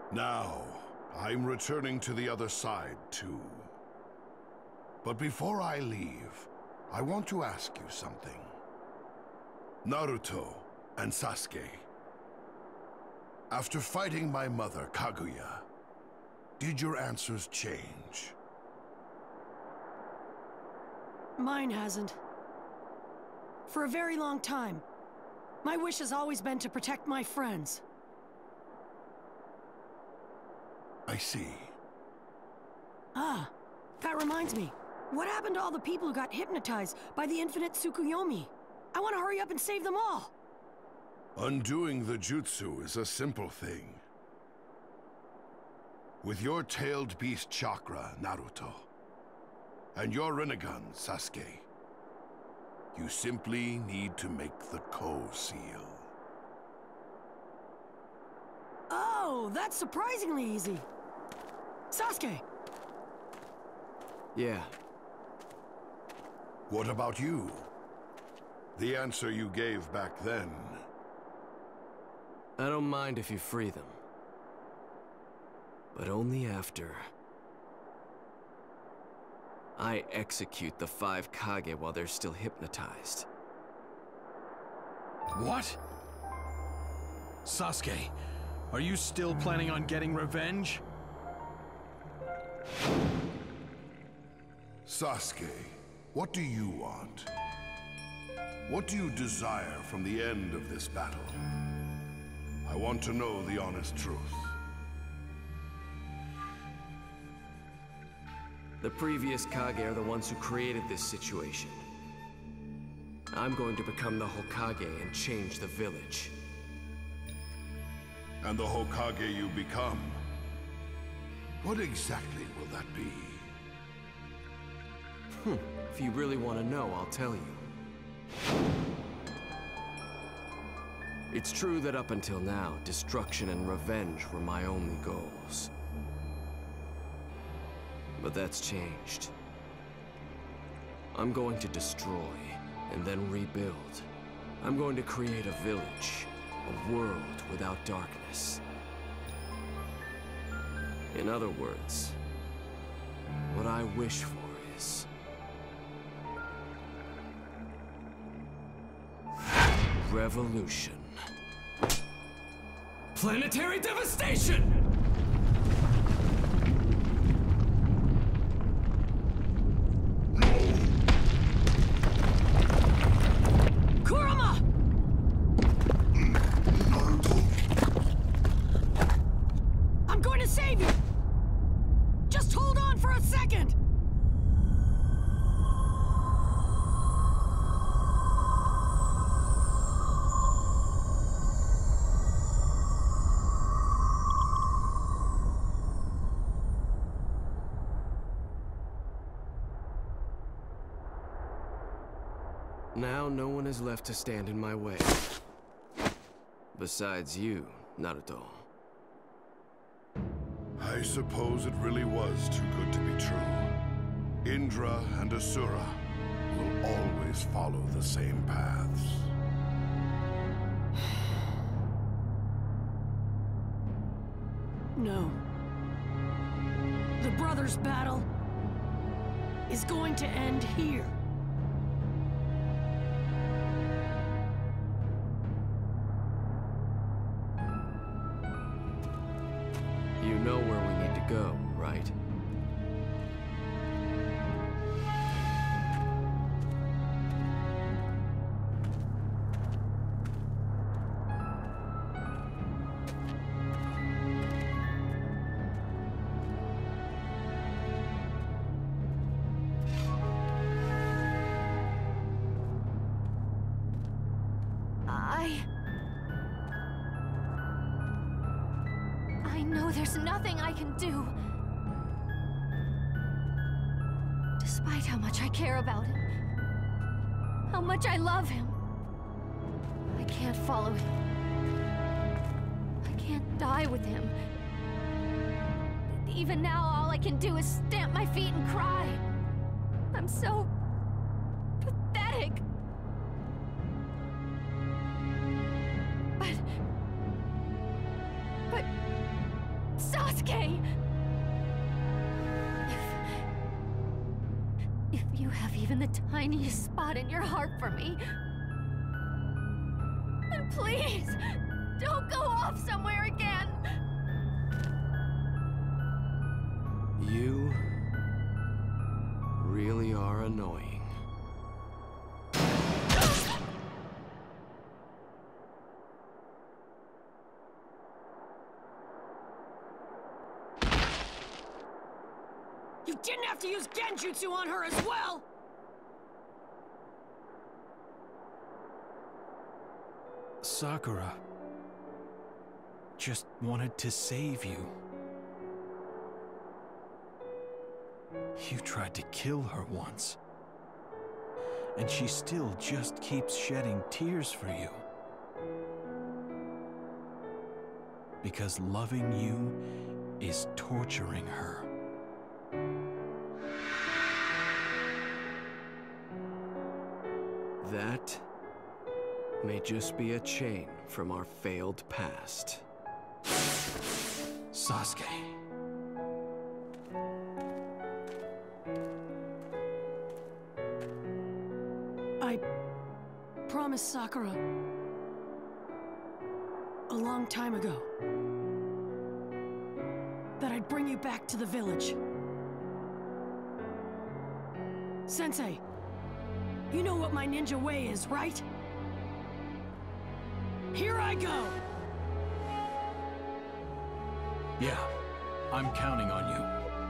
Now, I'm returning to the other side, too. But before I leave, I want to ask you something. Naruto and Sasuke. After fighting my mother, Kaguya, did your answers change? Mine hasn't. For a very long time. My wish has always been to protect my friends. I see. Ah, that reminds me. What happened to all the people who got hypnotized by the infinite Tsukuyomi? I want to hurry up and save them all! Undoing the jutsu is a simple thing. With your tailed beast chakra, Naruto, and your Rinnegan, Sasuke, you simply need to make the Ko-seal. Oh, that's surprisingly easy. Sasuke! Yeah. What about you? The answer you gave back then. I don't mind if you free them. But only after I execute the 5 Kage while they're still hypnotized. What? Sasuke, are you still planning on getting revenge? Sasuke, what do you want? What do you desire from the end of this battle? I want to know the honest truth. The previous Kage are the ones who created this situation. I'm going to become the Hokage and change the village. And the Hokage you become, what exactly will that be? If you really want to know, I'll tell you. It's true that up until now, destruction and revenge were my only goals. But that's changed. I'm going to destroy, and then rebuild. I'm going to create a village, a world without darkness. In other words, what I wish for is revolution. Planetary devastation! Kurama! I'm going to save you! Just hold on for a second! Now no one is left to stand in my way. Besides you, Naruto. I suppose it really was too good to be true. Indra and Asura will always follow the same paths. No. The brothers' battle is going to end here. You know where we need to go, right? I know there's nothing I can do. Despite how much I care about him, how much I love him, I can't follow him. I can't die with him. Even now, all I can do is stamp my feet and cry. I'm so pathetic. But Sasuke! If you have even the tiniest spot in your heart for me, then please, don't go off somewhere again! You really are annoying. You didn't have to use Genjutsu on her as well! Sakura just wanted to save you. You tried to kill her once. And she still just keeps shedding tears for you. Because loving you is torturing her. That may just be a chain from our failed past. Sasuke. I promised Sakura a long time ago that I'd bring you back to the village. Sensei, you know what my ninja way is, right? Here I go! Yeah, I'm counting on you.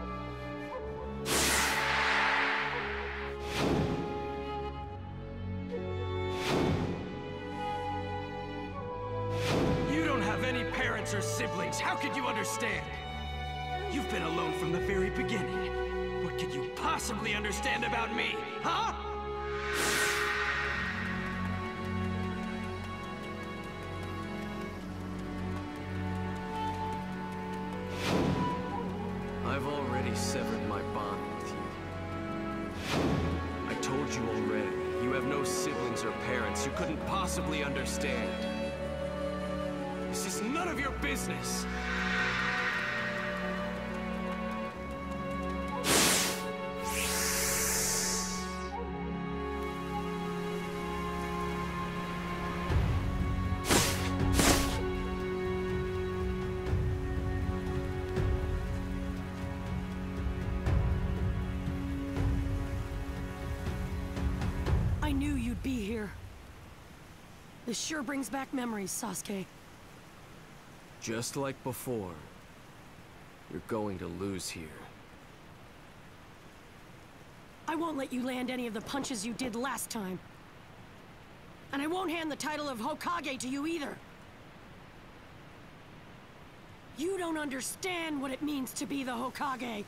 You don't have any parents or siblings. How could you understand? You've been alone from the very beginning. What could you possibly understand about me, huh? I've already severed my bond with you. I told you already, you have no siblings or parents. You couldn't possibly understand. This is none of your business. I knew you'd be here. This sure brings back memories, Sasuke. Just like before, you're going to lose here. I won't let you land any of the punches you did last time. And I won't hand the title of Hokage to you either. You don't understand what it means to be the Hokage.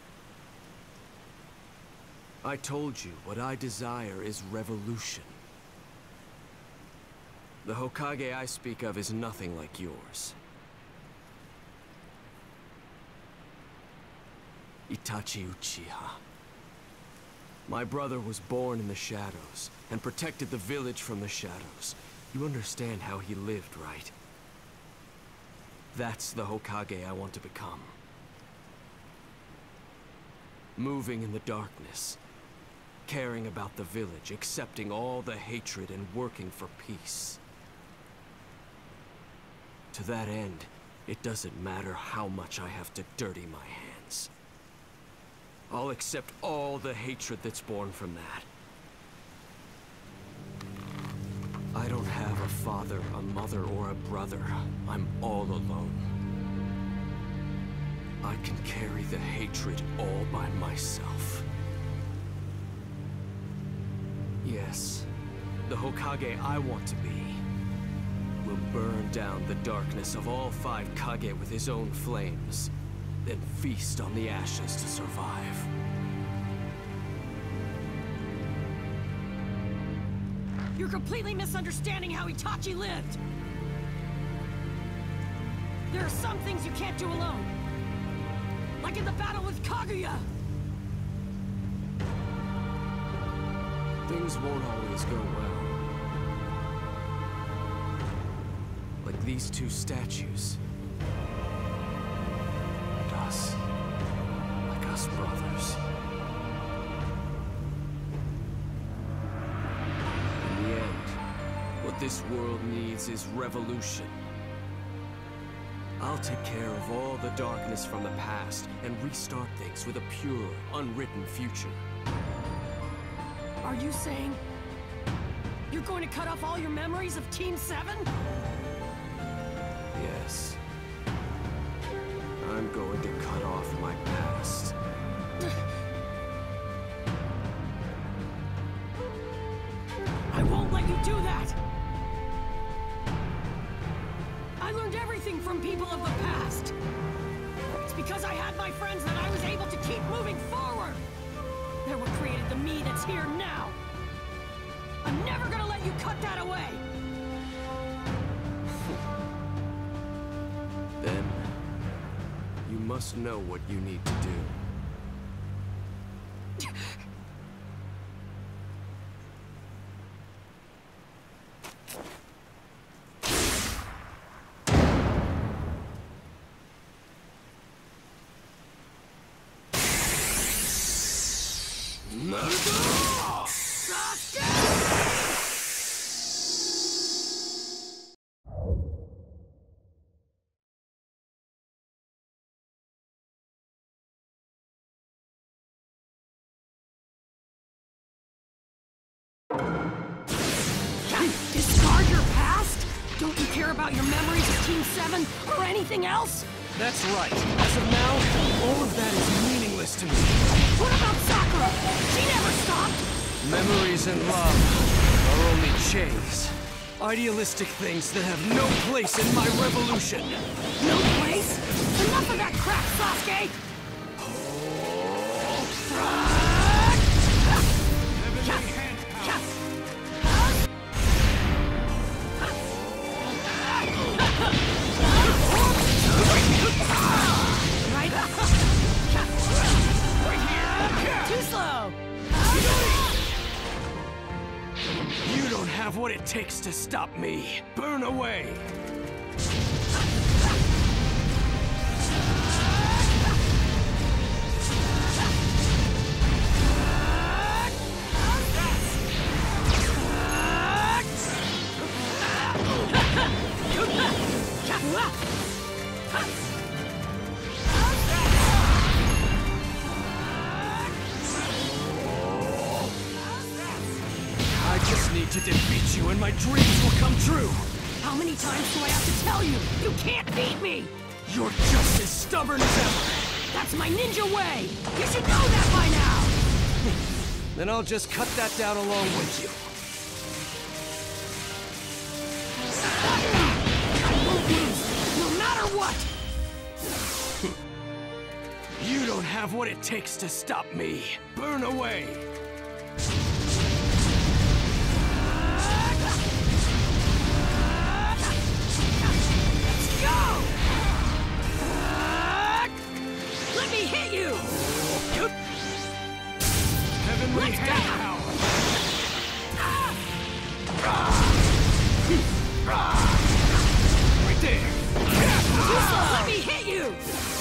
I told you, what I desire is revolution. The Hokage I speak of is nothing like yours. Itachi Uchiha. My brother was born in the shadows, and protected the village from the shadows. You understand how he lived, right? That's the Hokage I want to become. Moving in the darkness, caring about the village, accepting all the hatred and working for peace. To that end, it doesn't matter how much I have to dirty my hands. I'll accept all the hatred that's born from that. I don't have a father, a mother, or a brother. I'm all alone. I can carry the hatred all by myself. Yes, the Hokage I want to be will burn down the darkness of all 5 Kage with his own flames, then feast on the ashes to survive. You're completely misunderstanding how Itachi lived. There are some things you can't do alone. Like in the battle with Kaguya. Things won't always go well. Like these 2 statues. And I. us. Like us brothers. In the end, what this world needs is revolution. I'll take care of all the darkness from the past and restart things with a pure, unwritten future. Are you saying you're going to cut off all your memories of Team 7? Yes. I'm going to cut off my past. I won't let you do that! I learned everything from people of the past. It's because I had my friends that I was able to keep moving forward. They're what created the me that's here now. I'm never gonna let you cut that away. Then, you must know what you need to do. Discard your past? Don't you care about your memories of Team 7 or anything else? That's right. As of now, all of that is meaningless to me. What about Sakura? She never stopped! Memories and love are only chains. Idealistic things that have no place in my revolution. No place? Enough of that crap, Sasuke! Too slow! You don't have what it takes to stop me. Burn away! I just need to defeat you and my dreams will come true! How many times do I have to tell you? You can't beat me! You're just as stubborn as ever! That's my ninja way! You should know that by now! Then I'll just cut that down along with you. I won't lose, no matter what! You don't have what it takes to stop me. Burn away! Let's go! Let me hit you! Heavenly Let's hand go! power! Right there! Too slow! Let me hit you!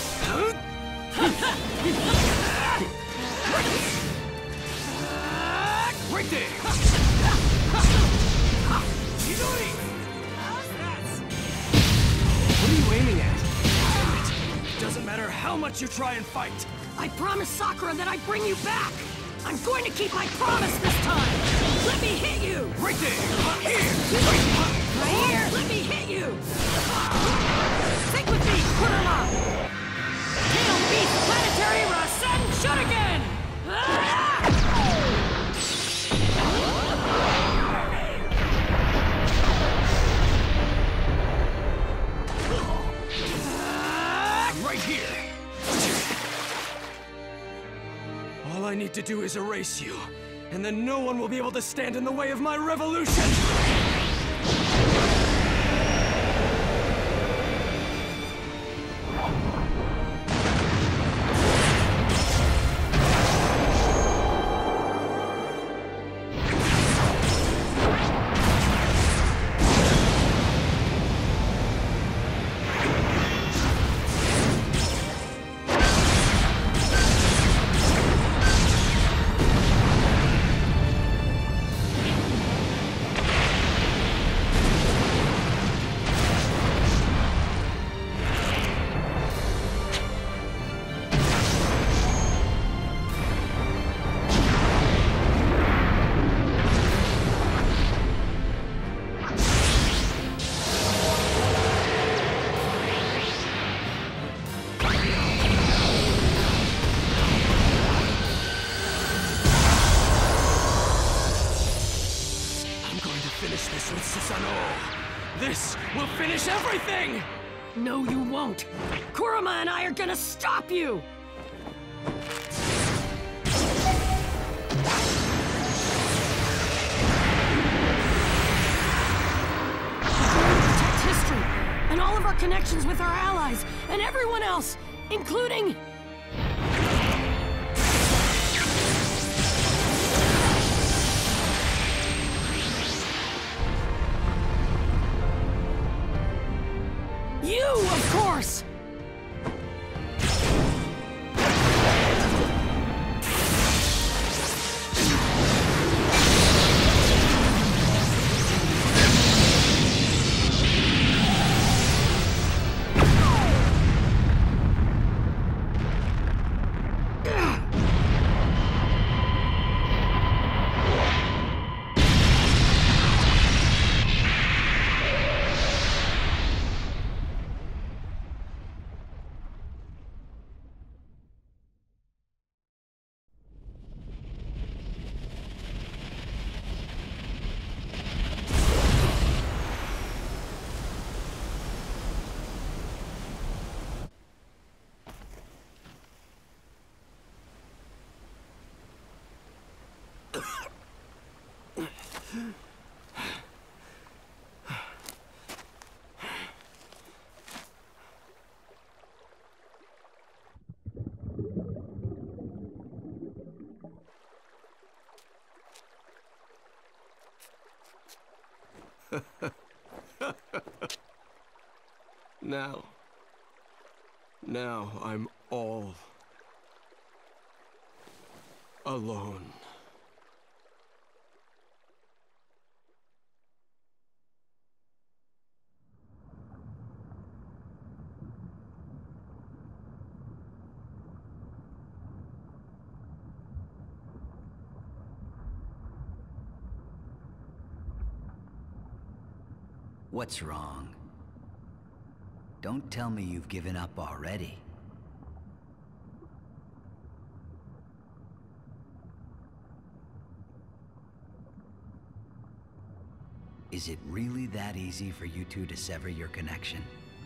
Right there! Chidori! What are you aiming at? Damn it! Doesn't matter how much you try and fight! I promised Sakura that I'd bring you back! I'm going to keep my promise this time! Let me hit you! Right there! Here! Right here! Let me hit you! Think with me, Kurama! Tail Beast Planetary Rasen Shuriken! I'm right here! All I need to do is erase you, and then no one will be able to stand in the way of my revolution! This will finish everything! No, you won't! Kurama and I are gonna stop you! Protect history, and all of our connections with our allies, and everyone else, including... you, of course! Now I'm all alone. What's wrong? Don't tell me you've given up already. Is it really that easy for you two to sever your connection?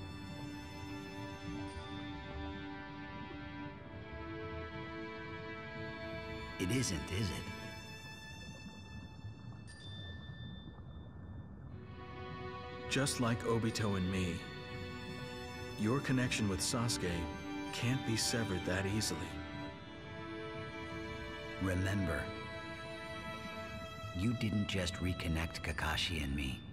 It isn't, is it? Just like Obito and me, your connection with Sasuke can't be severed that easily. Remember, you didn't just reconnect Kakashi and me.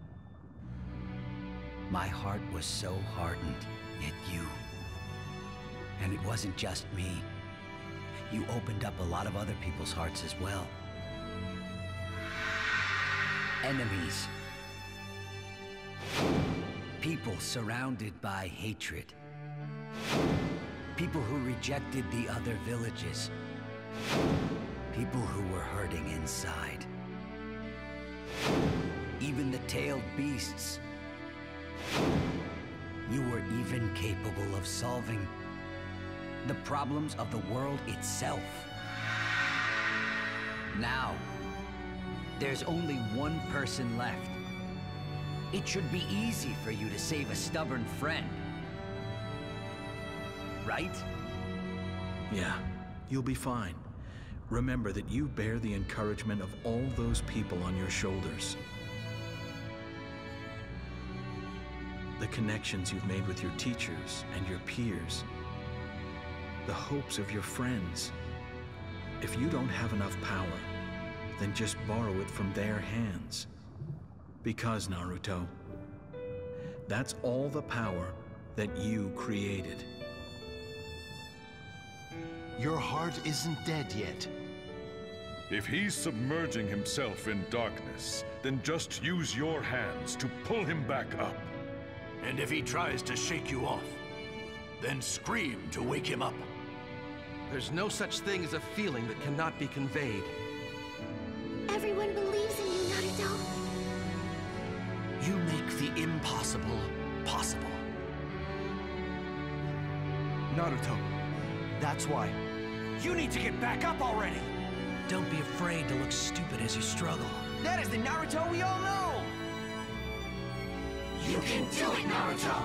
My heart was so hardened, yet you. And it wasn't just me. You opened up a lot of other people's hearts as well. Enemies. People surrounded by hatred. People who rejected the other villages. People who were hurting inside. Even the tailed beasts. You were even capable of solving the problems of the world itself. Now, there's only one person left. It should be easy for you to save a stubborn friend. Right? Yeah, you'll be fine. Remember that you bear the encouragement of all those people on your shoulders. The connections you've made with your teachers and your peers. The hopes of your friends. If you don't have enough power, then just borrow it from their hands. Because, Naruto, that's all the power that you created. Your heart isn't dead yet. If he's submerging himself in darkness, then just use your hands to pull him back up. And if he tries to shake you off, then scream to wake him up. There's no such thing as a feeling that cannot be conveyed. Everyone believes in you, Naruto. You make the impossible possible. Naruto, that's why. You need to get back up already! Don't be afraid to look stupid as you struggle. That is the Naruto we all know! You can do it, Naruto!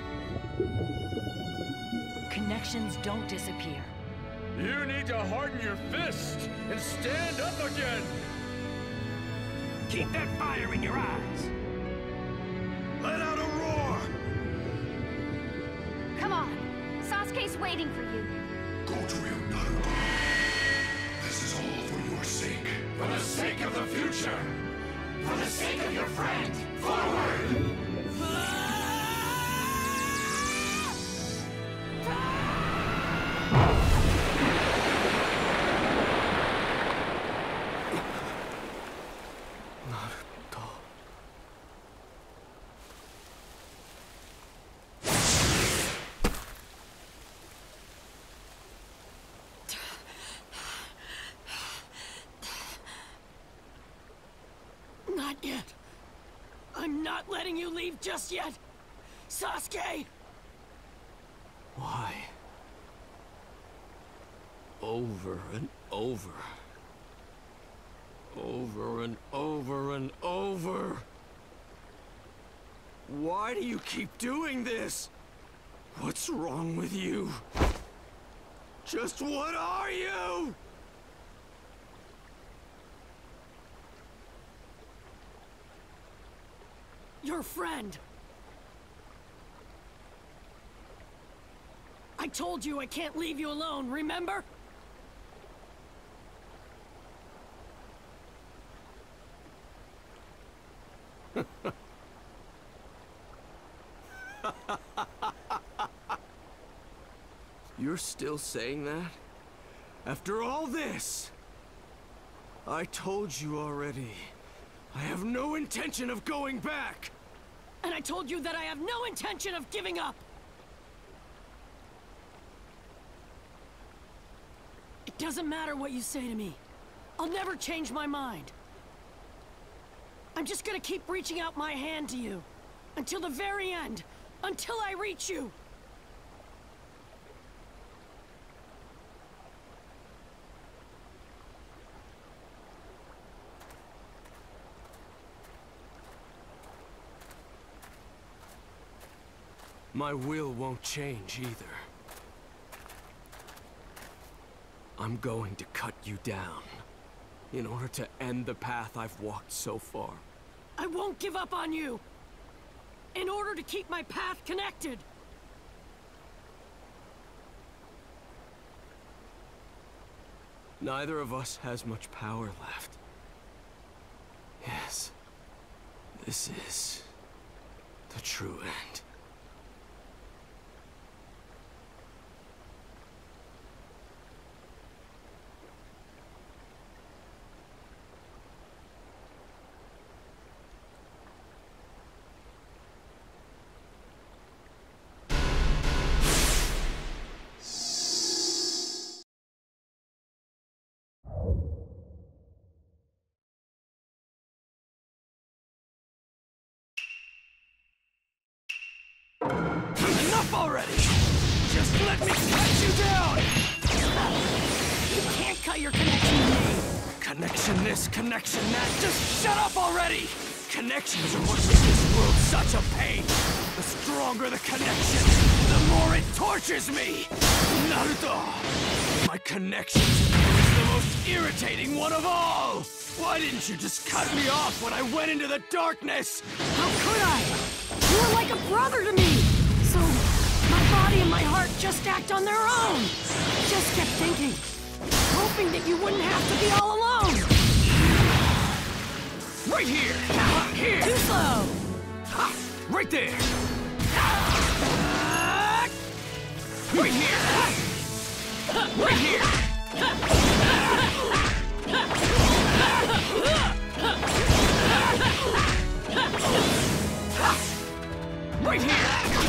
Connections don't disappear. You need to harden your fist and stand up again! Keep that fire in your eyes! Let out a roar! Come on! Sasuke's waiting for you. Go to him, Naruto. This is all for your sake. For the sake of the future! For the sake of your friend! Forward! Not yet. I'm not letting you leave just yet. Sasuke! Why? Over and over. Over and over and over. Why do you keep doing this? What's wrong with you? Just what are you? Your friend. I told you I can't leave you alone, remember? You're still saying that? After all this? I told you already. I have no intention of going back! And I told you that I have no intention of giving up! It doesn't matter what you say to me. I'll never change my mind. I'm just gonna keep reaching out my hand to you. Until the very end. Until I reach you. My will won't change either. I'm going to cut you down in order to end the path I've walked so far. I won't give up on you! In order to keep my path connected! Neither of us has much power left. Yes, this is the true end. Enough already! Just let me cut you down! You can't cut your connection to me! Connection this, connection that, just shut up already! Connections are what make this world such a pain! The stronger the connection, the more it tortures me! Naruto! My connection to you is the most irritating one of all! Why didn't you just cut me off when I went into the darkness? How could I? You were like a brother to me! So, my body and my heart just act on their own! I just kept thinking, hoping that you wouldn't have to be all alone! Right here! Here! Too slow! Ha! Right there! Right here! Right here! Right here!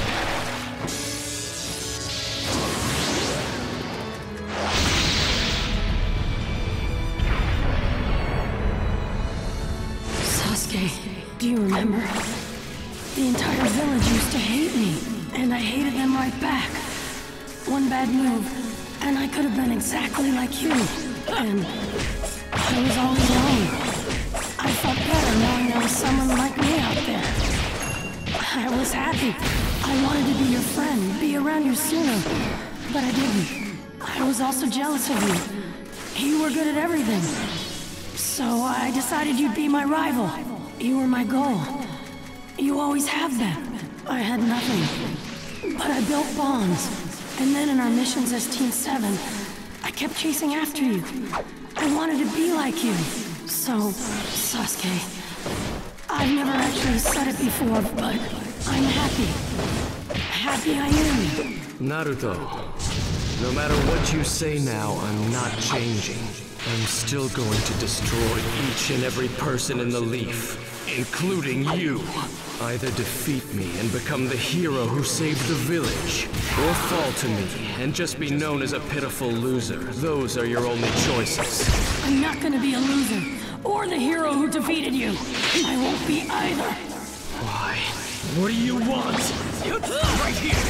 Sasuke, do you remember? The entire village used to hate me, and I hated them right back. One bad move, and I could have been exactly like you. And I was all alone. I felt better knowing there was someone like me out there. I was happy. I wanted to be your friend, be around you sooner. But I didn't. I was also jealous of you. You were good at everything. So I decided you'd be my rival. You were my goal. You always have been. I had nothing. But I built bonds. And then in our missions as Team 7, I kept chasing after you. I wanted to be like you. So, Sasuke, I've never actually said it before, but I'm happy. Happy I am. Naruto, no matter what you say now, I'm not changing. I'm still going to destroy each and every person in the Leaf, including you. Either defeat me and become the hero who saved the village, or fall to me and just be known as a pitiful loser. Those are your only choices. I'm not gonna be a loser, or the hero who defeated you. I won't be either. Why? What do you want? Right here!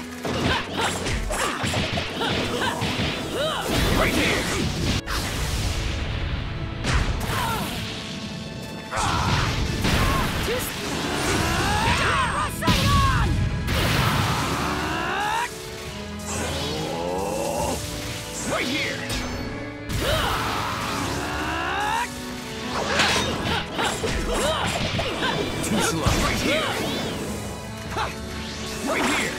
Right here! Right here! Too slow. Right here! Right here!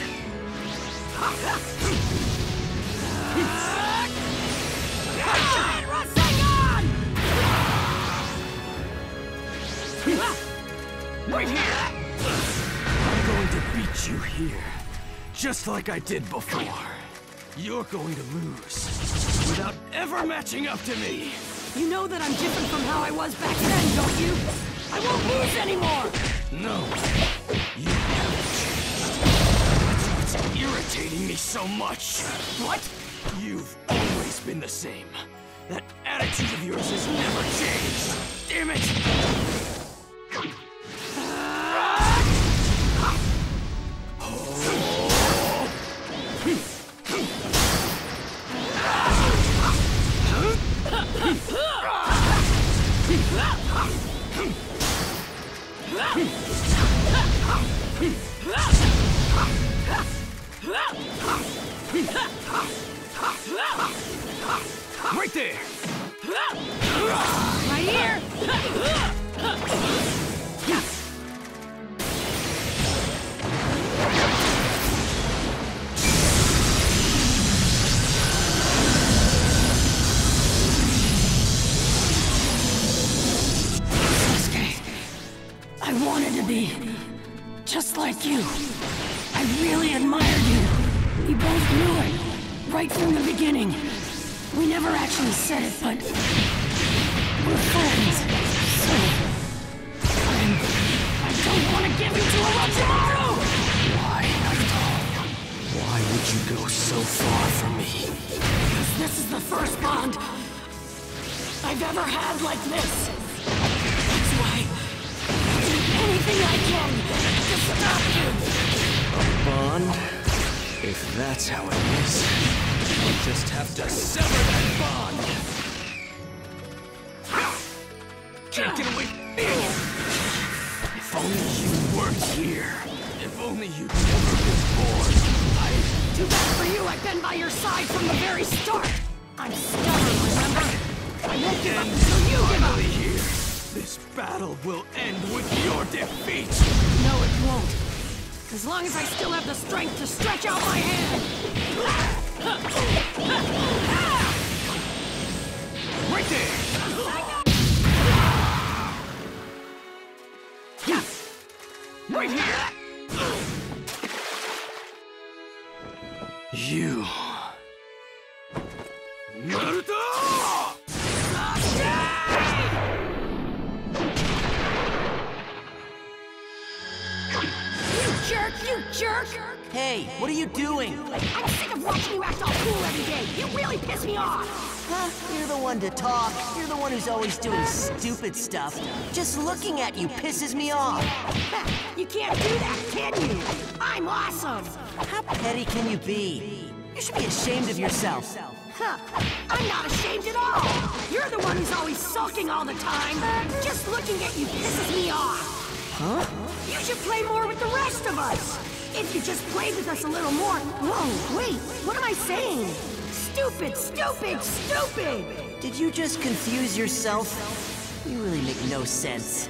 Right here! I'm going to beat you here, just like I did before. You're going to lose, without ever matching up to me. You know that I'm different from how I was back then, don't you? I won't lose anymore! No, you haven't changed. That's what's irritating me so much. What? You've always been the same. That attitude of yours has never changed. Damn it! Right there! Right here! Sasuke, I wanted to be just like you. I really admired you. We both knew it, right from the beginning. We never actually said it, but we're friends. So I don't want to give you to Orochimaru! Why, Naruto? Why would you go so far from me? Because this is the first bond I've ever had like this. That's why I'll do anything I can to stop you. A bond? If that's how it is, we'll just have to sever that bond. Can't get away from me. If only you weren't here. If only you'd never been born. Too bad for you, I've been by your side from the very start. I'm stubborn, remember? I won't give up until you give up. Here, this battle will end with your defeat. No, it won't. As long as I still have the strength to stretch out my hand. Right there! Right here! You... Naruto! You jerk! Hey, what are you doing? I'm sick of watching you act all cool every day. You really piss me off. Huh? You're the one to talk. You're the one who's always doing stupid stuff. Just looking at you pisses me off. You can't do that, can you? I'm awesome. How petty can you be? You should be ashamed of yourself. Huh. I'm not ashamed at all. You're the one who's always sulking all the time. Just looking at you pisses me off. Huh? You you play more with the rest of us? If you just played with us a little more... Whoa, wait, what am I saying? Stupid, stupid, stupid! Did you just confuse yourself? You really make no sense.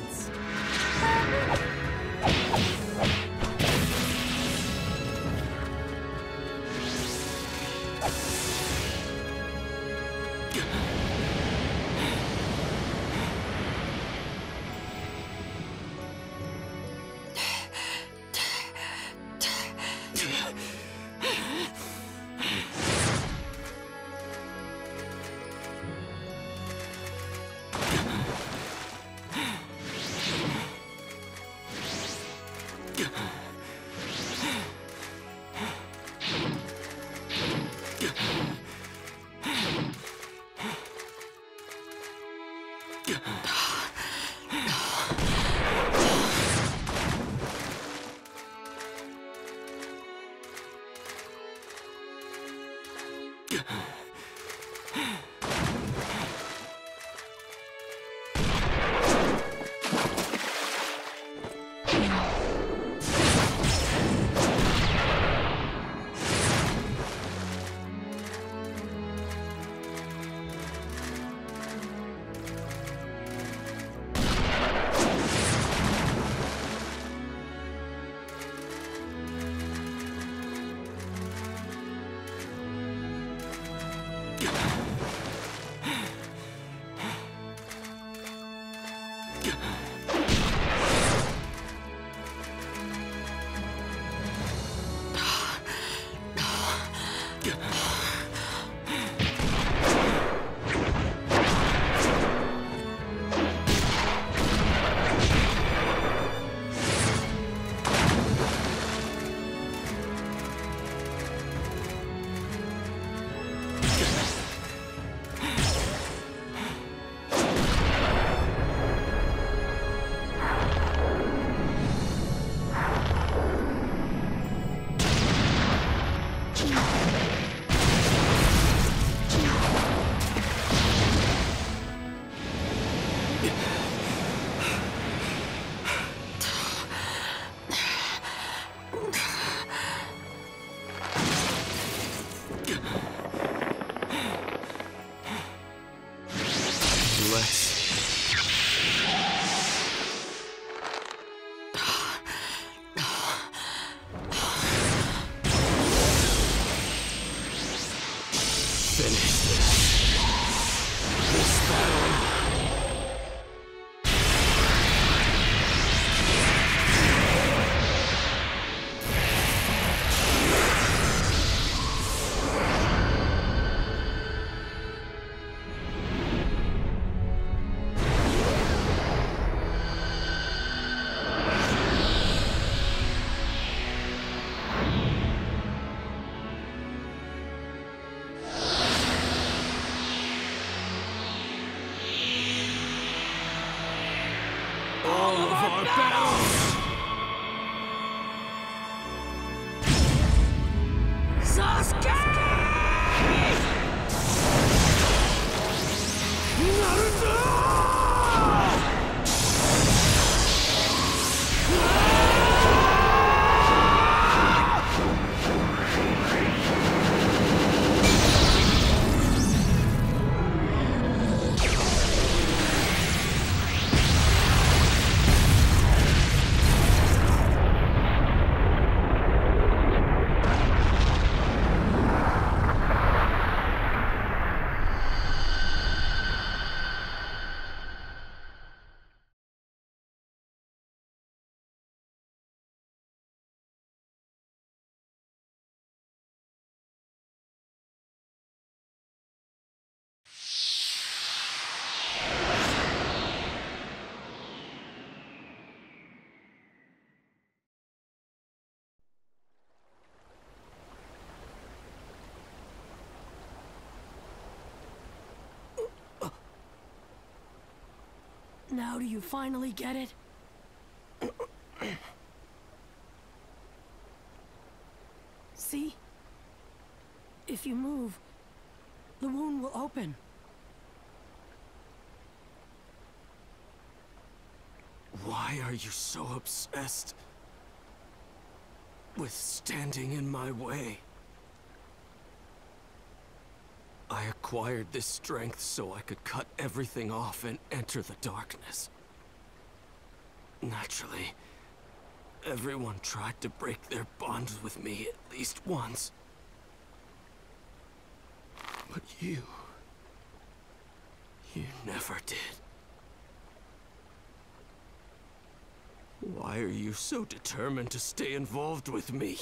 Now do you finally get it? See? If you move, the wound will open. Why are you so obsessed with standing in my way. I acquired this strength so I could cut everything off and enter the darkness. Naturally, everyone tried to break their bonds with me at least once. But you never did. Why are you so determined to stay involved with me?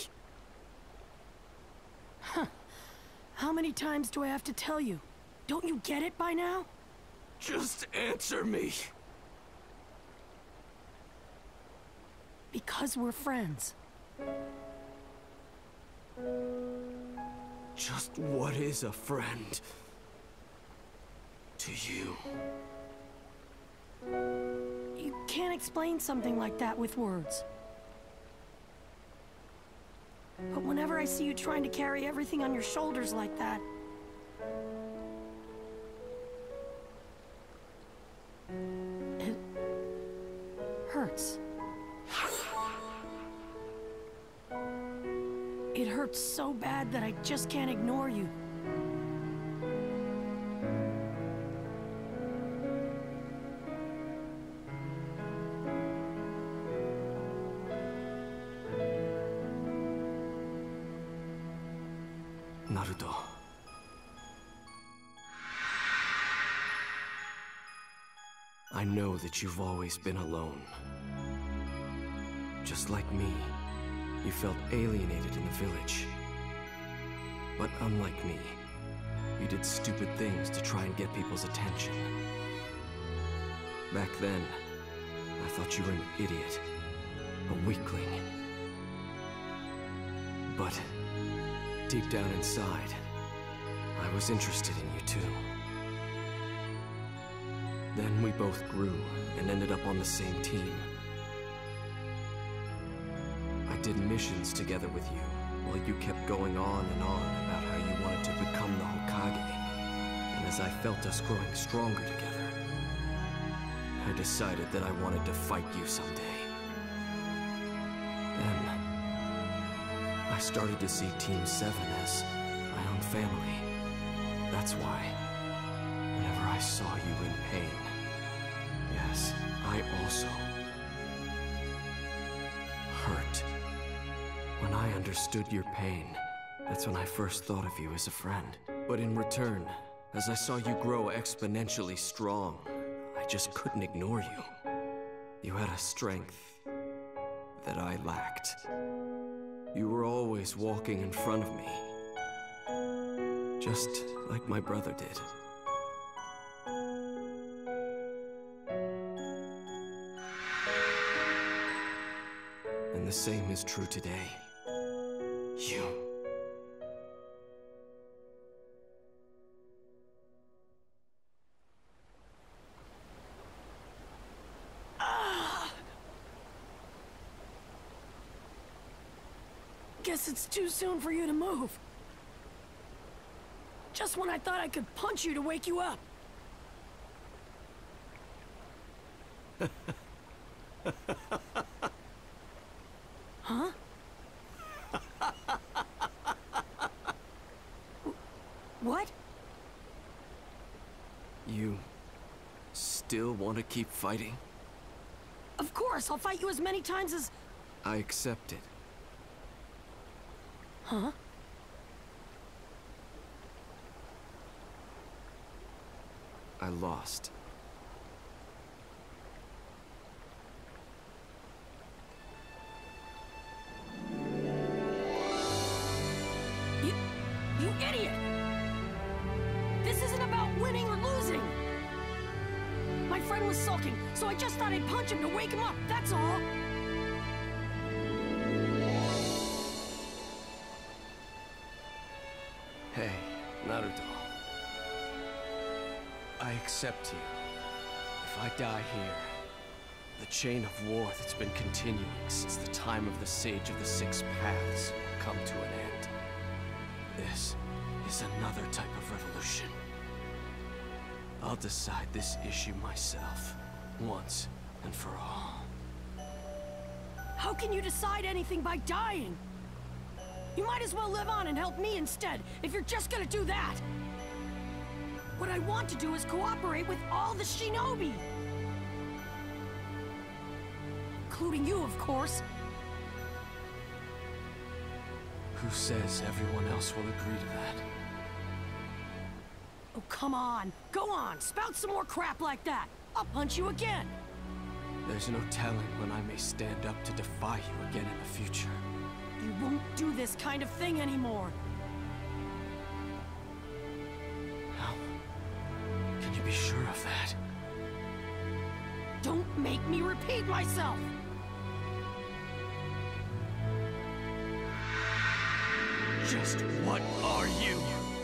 Huh. How many times do I have to tell you? Don't you get it by now? Just answer me. Because we're friends. Just what is a friend to you? You can't explain something like that with words. But whenever I see you trying to carry everything on your shoulders like that, it hurts. It hurts so bad that I just can't ignore you. Naruto. I know that you've always been alone. Just like me, you felt alienated in the village. But unlike me, you did stupid things to try and get people's attention. Back then, I thought you were an idiot, a weakling. But deep down inside, I was interested in you too. Then we both grew and ended up on the same team. I did missions together with you, while you kept going on and on about how you wanted to become the Hokage. And as I felt us growing stronger together, I decided that I wanted to fight you someday. Then I started to see Team 7 as my own family. That's why, whenever I saw you in pain, yes, I also hurt. When I understood your pain, that's when I first thought of you as a friend. But in return, as I saw you grow exponentially strong, I just couldn't ignore you. You had a strength that I lacked. You were always walking in front of me, just like my brother did. And the same is true today. You. Guess it's too soon for you to move. Just when I thought I could punch you to wake you up. Huh? What? You still want to keep fighting? Of course, I'll fight you as many times as... I accept it. Huh? I lost. You idiot! This isn't about winning or losing! My friend was sulking, so I just thought I'd punch him to wake him up, that's all! Hey, Naruto. I accept you. If I die here, the chain of war that's been continuing since the time of the Sage of the Six Paths will come to an end. This is another type of revolution. I'll decide this issue myself, once and for all. How can you decide anything by dying? You might as well live on and help me instead, if you're just gonna do that! What I want to do is cooperate with all the shinobi! Including you, of course. Who says everyone else will agree to that? Oh, come on. Go on, spout some more crap like that. I'll punch you again. There's no telling when I may stand up to defy you again in the future. You won't do this kind of thing anymore. How can you be sure of that? Don't make me repeat myself! Just what are you?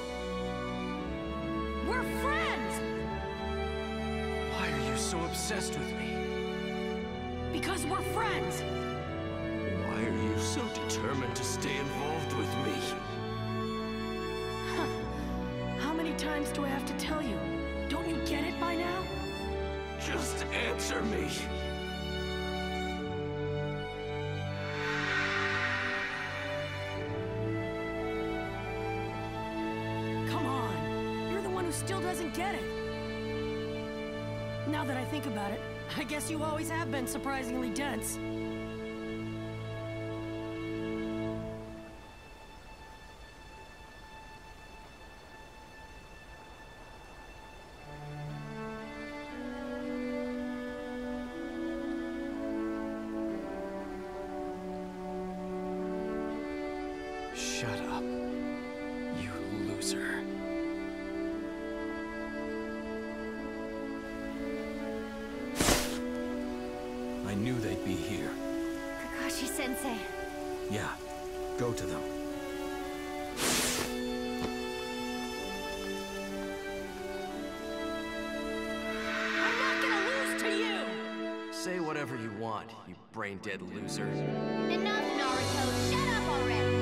We're friends! Why are you so obsessed with me? Because we're friends! Why are you so determined to stay involved with me? How many times do I have to tell you? Don't you get it by now? Just answer me! Come on, you're the one who still doesn't get it. Now that I think about it, I guess you always have been surprisingly dense. Shut up, you loser. I knew they'd be here. Kakashi-sensei. Yeah, go to them. I'm not gonna lose to you! Say whatever you want, you brain-dead loser. Enough, Naruto. Shut up already!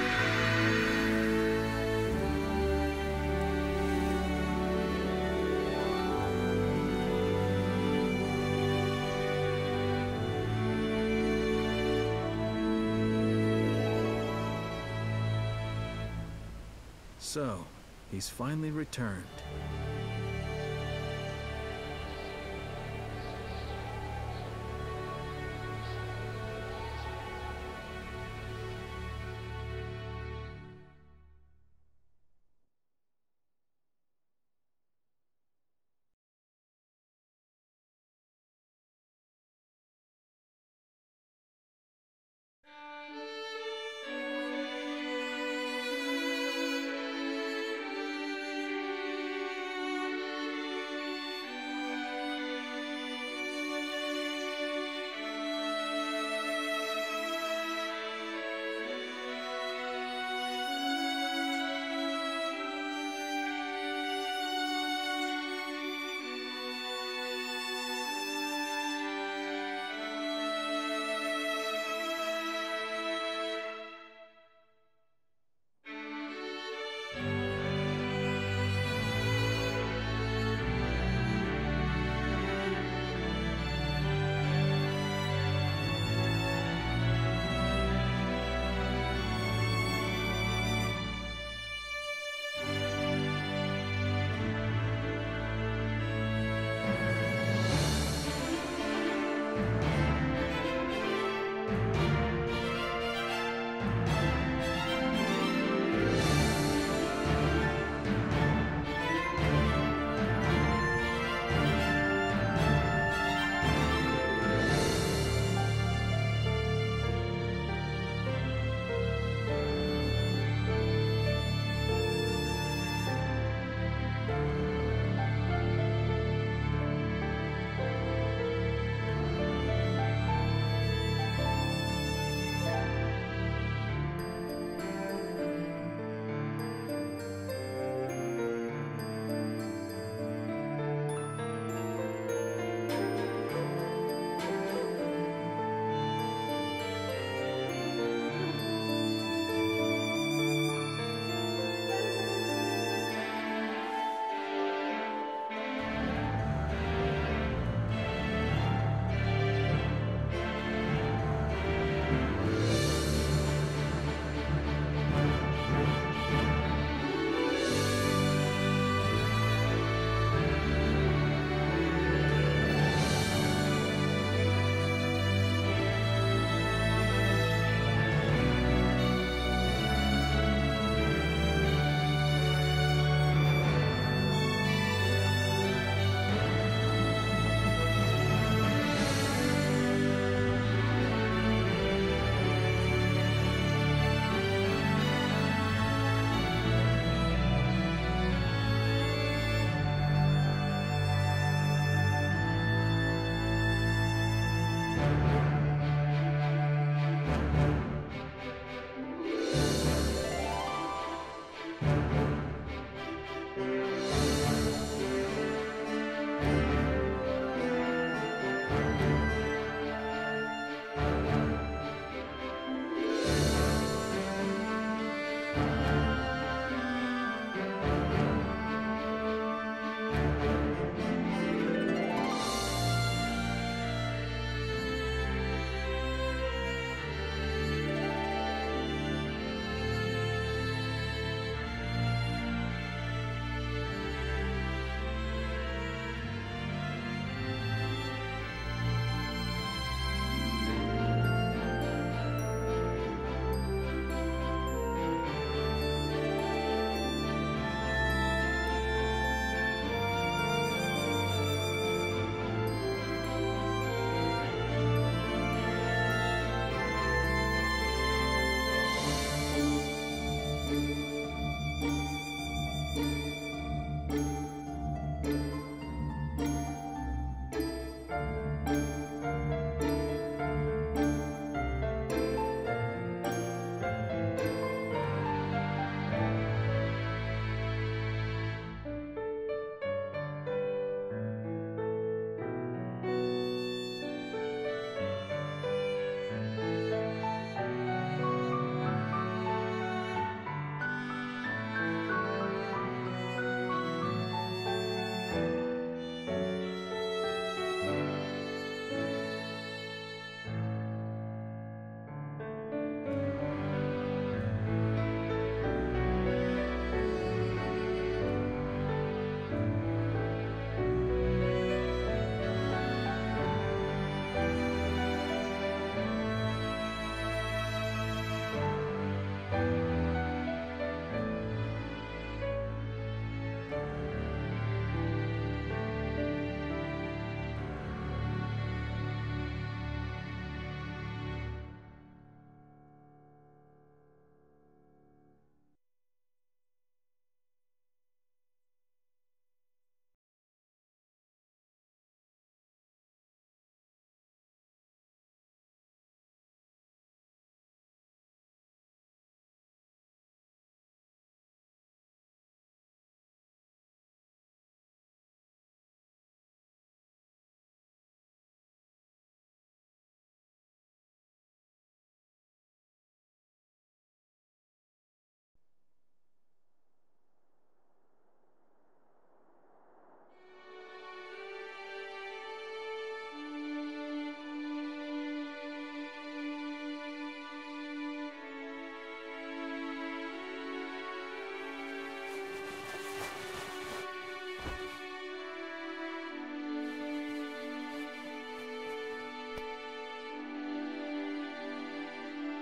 So, he's finally returned.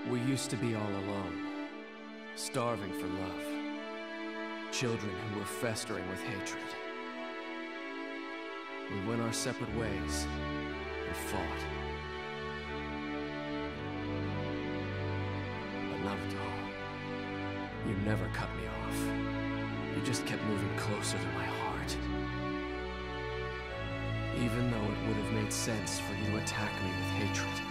We used to be all alone, starving for love. Children who were festering with hatred. We went our separate ways and fought. But Naruto, you never cut me off. You just kept moving closer to my heart. Even though it would have made sense for you to attack me with hatred.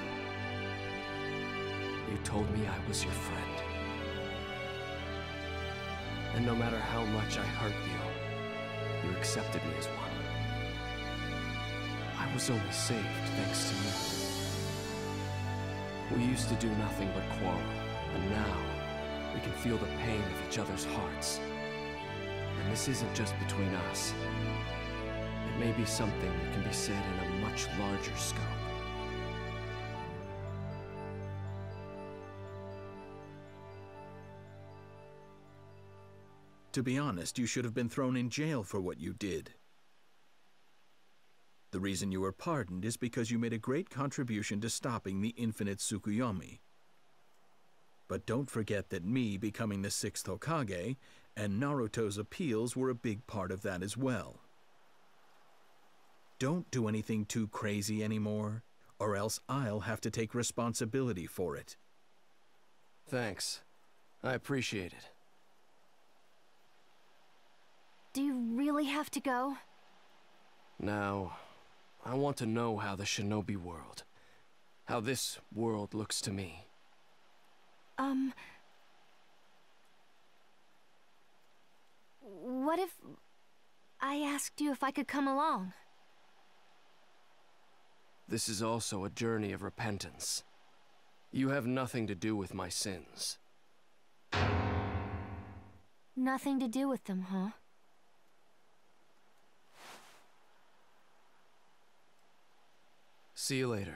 You told me I was your friend. And no matter how much I hurt you, you accepted me as one. I was only saved thanks to you. We used to do nothing but quarrel, and now we can feel the pain of each other's hearts. And this isn't just between us. It may be something that can be said in a much larger scope. To be honest, you should have been thrown in jail for what you did. The reason you were pardoned is because you made a great contribution to stopping the infinite Tsukuyomi. But don't forget that me becoming the 6th Hokage and Naruto's appeals were a big part of that as well. Don't do anything too crazy anymore, or else I'll have to take responsibility for it. Thanks. I appreciate it. Do you really have to go? Now, I want to know how the Shinobi world, how this world looks to me. What if I asked you if I could come along? This is also a journey of repentance. You have nothing to do with my sins. Nothing to do with them, huh? See you later.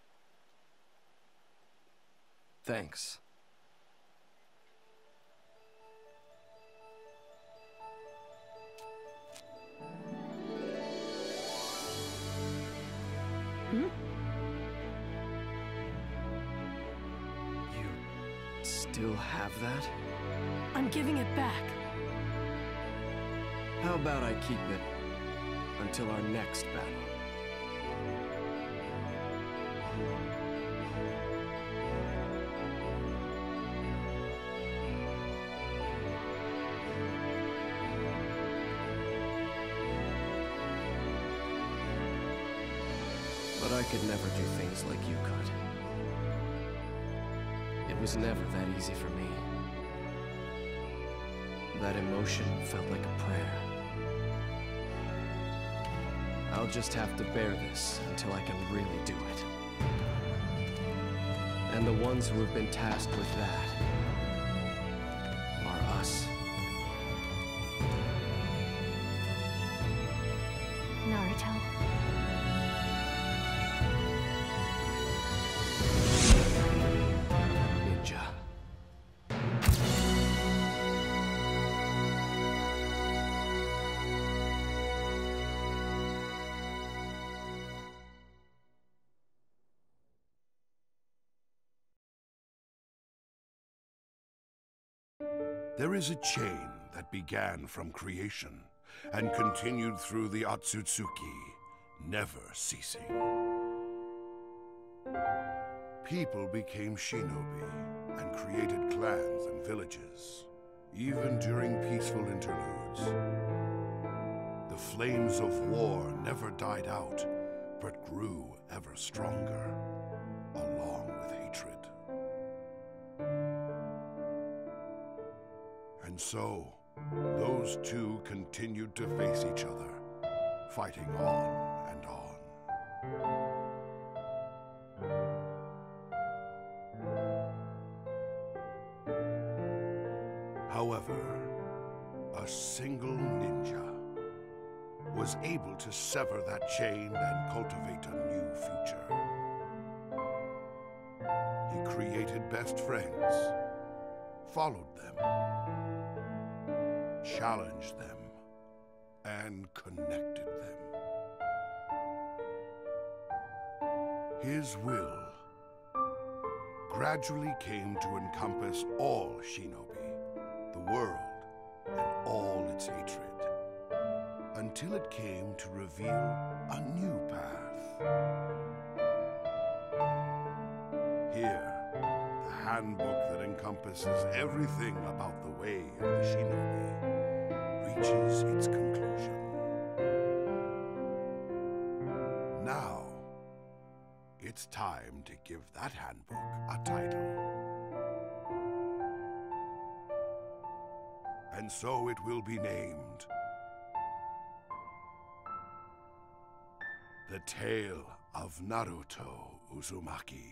Thanks. Hmm? You still have that? I'm giving it back. How about I keep it until our next battle? But I could never do things like you could. It was never that easy for me. That emotion felt like a prayer. I'll just have to bear this until I can really do it. And the ones who have been tasked with that are us. Naruto. Ninja. There is a chain that began from creation and continued through the Otsutsuki, never ceasing. People became shinobi and created clans and villages, even during peaceful interludes. The flames of war never died out, but grew ever stronger, along with hatred. And so, those two continued to face each other, fighting on and on. However, a single ninja was able to sever that chain and cultivate a new future. He created best friends, followed them, challenged them, and connected them. His will gradually came to encompass all Shinobi, the world, and all its hatred, until it came to reveal a new path. Here, the handbook that encompasses everything about the way of the Shinobi reaches its conclusion. Now, it's time to give that handbook a title. And so it will be named The Tale of Naruto Uzumaki.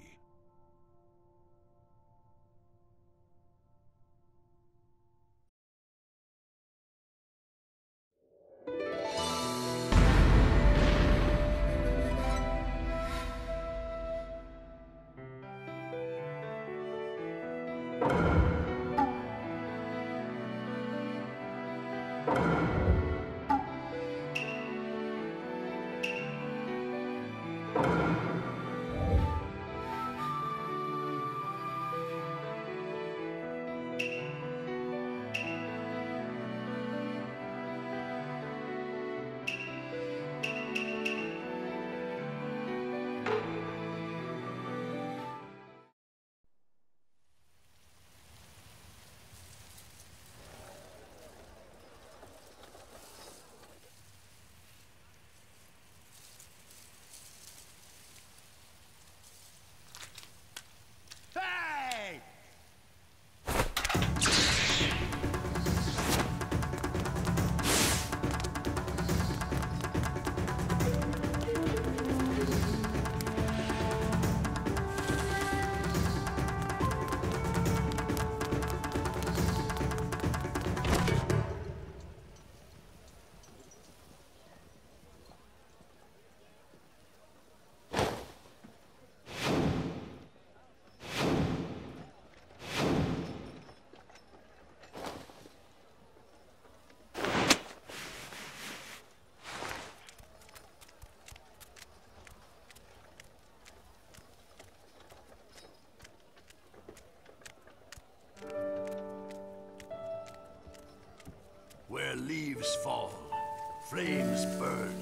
Where leaves fall, flames burn.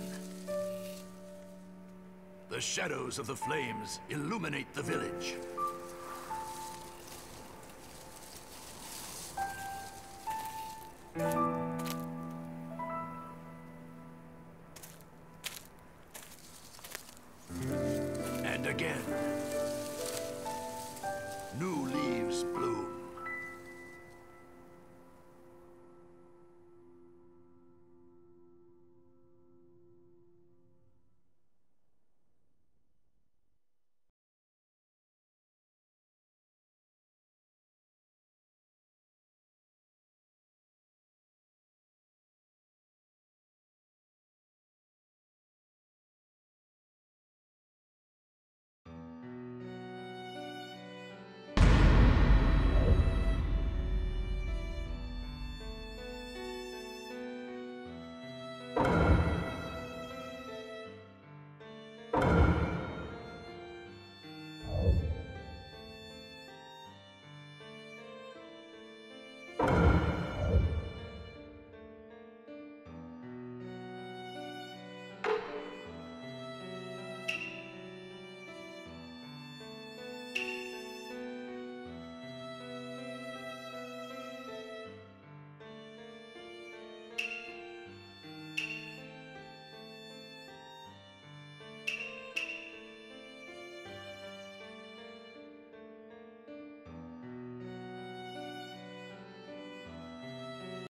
The shadows of the flames illuminate the village.